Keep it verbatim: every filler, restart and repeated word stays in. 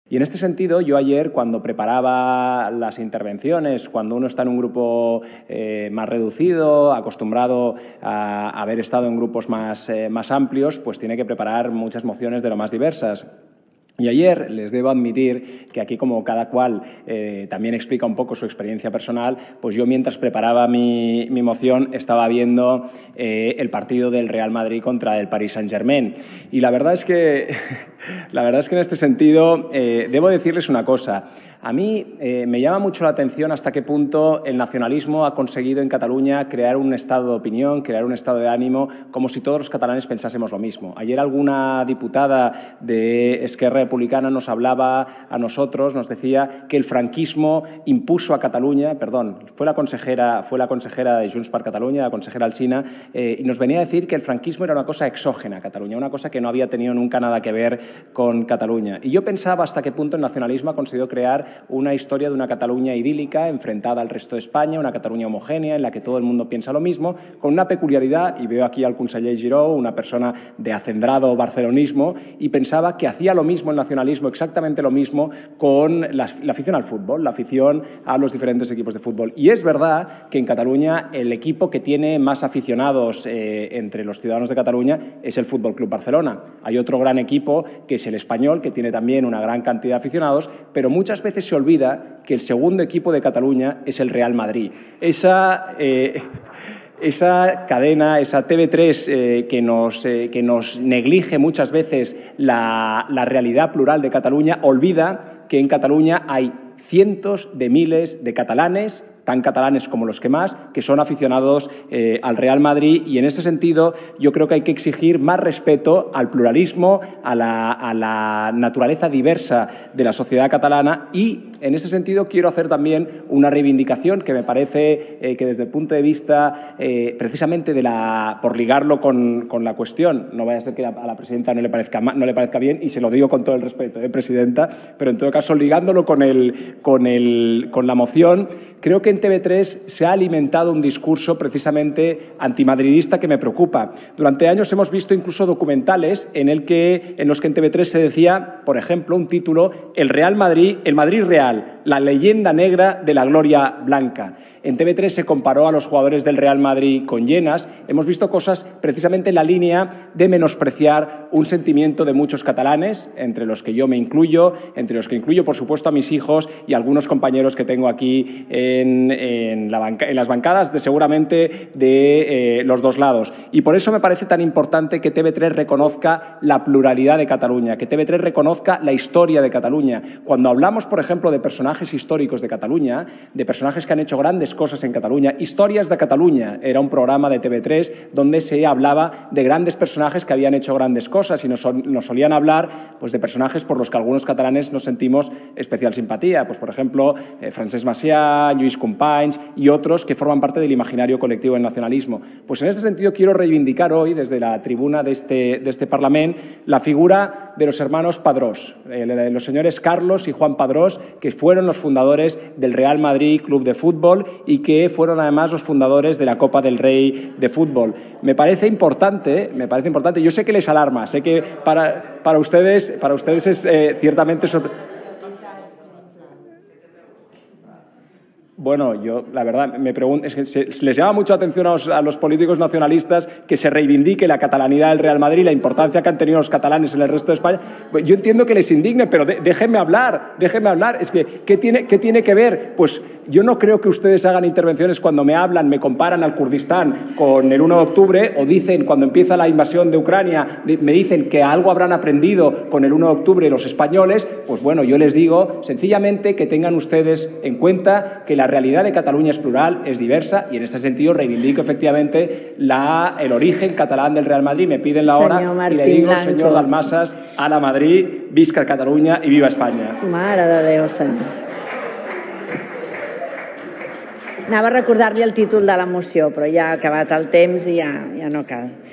Y en este sentido, yo ayer, cuando preparaba las intervenciones, cuando uno está en un grupo eh, más reducido, acostumbrado a, a haber estado en grupos más, eh, más amplios, pues tiene que preparar muchas mociones de lo más diversas. Y ayer les debo admitir que aquí, como cada cual eh, también explica un poco su experiencia personal, pues yo mientras preparaba mi, mi moción estaba viendo eh, el partido del Real Madrid contra el Paris Saint-Germain. Y la verdad es que, la verdad es que en este sentido eh, debo decirles una cosa. A mí eh, me llama mucho la atención hasta qué punto el nacionalismo ha conseguido en Cataluña crear un estado de opinión, crear un estado de ánimo, como si todos los catalanes pensásemos lo mismo. Ayer alguna diputada de Esquerra Republicana nos hablaba a nosotros, nos decía que el franquismo impuso a Cataluña, perdón, fue la consejera, fue la consejera de Junts per Catalunya, la consejera Alsina, eh, y nos venía a decir que el franquismo era una cosa exógena a Cataluña, una cosa que no había tenido nunca nada que ver con Cataluña. Y yo pensaba hasta qué punto el nacionalismo ha conseguido crear una historia de una Cataluña idílica enfrentada al resto de España, una Cataluña homogénea en la que todo el mundo piensa lo mismo, con una peculiaridad, y veo aquí al conseller Giró, una persona de acendrado barcelonismo, y pensaba que hacía lo mismo el nacionalismo, exactamente lo mismo con la, la afición al fútbol, la afición a los diferentes equipos de fútbol. Y es verdad que en Cataluña el equipo que tiene más aficionados eh, entre los ciudadanos de Cataluña es el Fútbol Club Barcelona. Hay otro gran equipo que es el Español, que tiene también una gran cantidad de aficionados, pero muchas veces se olvida que el segundo equipo de Cataluña es el Real Madrid. Esa, eh, esa cadena, esa T V tres eh, que, nos, eh, que nos neglige muchas veces la, la realidad plural de Cataluña, olvida que en Cataluña hay cientos de miles de catalanes, tan catalanes como los que más, que son aficionados eh, al Real Madrid, y en este sentido yo creo que hay que exigir más respeto al pluralismo, a la, a la naturaleza diversa de la sociedad catalana, y en ese sentido quiero hacer también una reivindicación que me parece eh, que desde el punto de vista eh, precisamente de la, por ligarlo con, con la cuestión, no vaya a ser que a la presidenta no le parezca, no le parezca bien, y se lo digo con todo el respeto, eh, presidenta, pero en todo caso ligándolo con, el, con, el, con la moción, creo que en T V tres se ha alimentado un discurso precisamente antimadridista que me preocupa. Durante años hemos visto incluso documentales en, el que, en los que en T V tres se decía, por ejemplo, un título, El Real Madrid, el Madrid Real, la leyenda negra de la gloria blanca. En T V tres se comparó a los jugadores del Real Madrid con Llenas. Hemos visto cosas precisamente en la línea de menospreciar un sentimiento de muchos catalanes, entre los que yo me incluyo, entre los que incluyo, por supuesto, a mis hijos y a algunos compañeros que tengo aquí en, en, la banca, en las bancadas de seguramente de eh, los dos lados. Y por eso me parece tan importante que T V tres reconozca la pluralidad de Cataluña, que T V tres reconozca la historia de Cataluña. Cuando hablamos, por ejemplo, de personajes históricos de Cataluña, de personajes que han hecho grandes cosas en Cataluña, Historias de Cataluña era un programa de T V tres donde se hablaba de grandes personajes que habían hecho grandes cosas, y nos, nos solían hablar pues, de personajes por los que algunos catalanes nos sentimos especial simpatía, pues por ejemplo eh, Francesc Macià, Lluís Companys y otros que forman parte del imaginario colectivo del nacionalismo. Pues en este sentido quiero reivindicar hoy desde la tribuna de este, de este Parlamento la figura de los hermanos Padrós, eh, los señores Carlos y Juan Padrós, que fueron los fundadores del Real Madrid Club de Fútbol y que fueron además los fundadores de la Copa del Rey de Fútbol. Me parece importante, me parece importante, yo sé que les alarma, sé que para, para, ustedes, para ustedes es eh, ciertamente sorprendente. Bueno, yo, la verdad, me pregunto, es que se, les llama mucho la atención a los, a los políticos nacionalistas que se reivindique la catalanidad del Real Madrid, la importancia que han tenido los catalanes en el resto de España. Pues yo entiendo que les indigne, pero de, déjenme hablar, déjenme hablar. Es que, ¿qué tiene, qué tiene que ver? Pues yo no creo que ustedes hagan intervenciones cuando me hablan, me comparan al Kurdistán con el uno de octubre, o dicen, cuando empieza la invasión de Ucrania, me dicen que algo habrán aprendido con el uno de octubre los españoles. Pues bueno, yo les digo sencillamente que tengan ustedes en cuenta que la La realidad de Cataluña es plural, es diversa, y en este sentido reivindico efectivamente la, el origen catalán del Real Madrid. Me piden la hora y le digo, Blanco. Señor Dalmases, a la Madrid, visca Catalunya i viva Espanya. Mare de Déu, senyor. Anava a recordar-li el títol de la moció, però ja ha acabat el temps i ja, ja no cal.